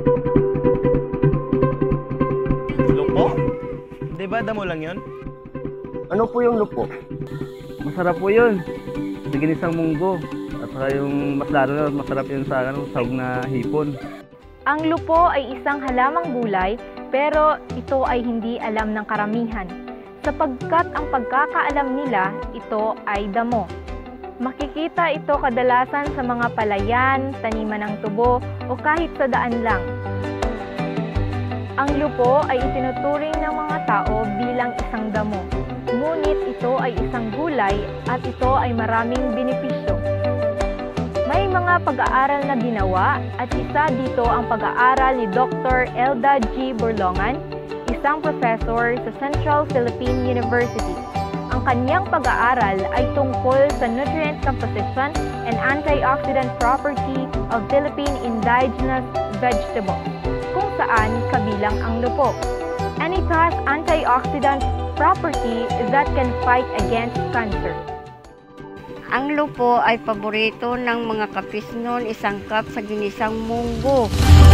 Lupo? Di ba damo lang yun? Ano po yung lupo? Masarap po yun. Sa ginisang munggo. At saka yung mas lalo na masarap yun sa sahog na hipon. Ang lupo ay isang halamang gulay pero ito ay hindi alam ng karamihan. Sapagkat ang pagkakaalam nila, ito ay damo. Makikita ito kadalasan sa mga palayan, taniman ng tubo o kahit sa daan lang. Ang lupo ay itinuturing ng mga tao bilang isang damo. Ngunit ito ay isang gulay at ito ay maraming benepisyo. May mga pag-aaral na ginawa at isa dito ang pag-aaral ni Dr. Elda G. Burlongan, isang professor sa Central Philippine University. Ang kanyang pag-aaral ay tungkol sa nutrient composition and antioxidant property of Philippine indigenous vegetables, kung saan kabilang ang lupo. And it has antioxidant property that can fight against cancer. Ang lupo ay paborito ng mga kapisnon, isang cup sa ginisang munggo.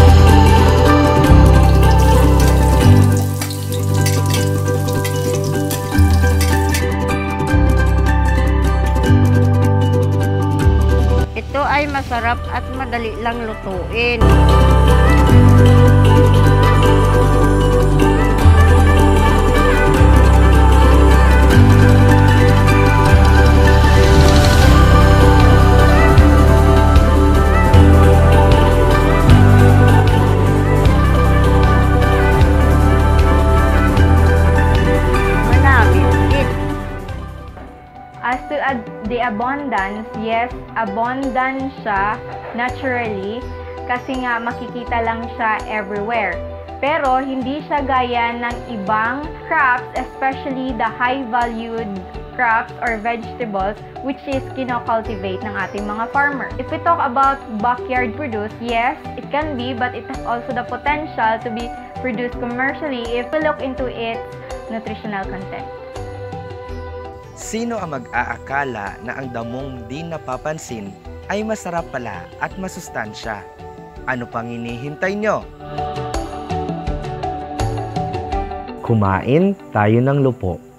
Ito ay masarap at madali lang lutuin. As to the abundance, yes, abundant siya naturally kasi nga makikita lang siya everywhere. Pero hindi siya gaya ng ibang crops, especially the high-valued crops or vegetables which is kino-cultivate ng ating mga farmer. If we talk about backyard produce, yes, it can be, but it has also the potential to be produced commercially if we look into its nutritional content. Sino ang mag-aakala na ang damong di napapansin ay masarap pala at masustansya? Ano pang hinihintay nyo? Kumain tayo ng lupo.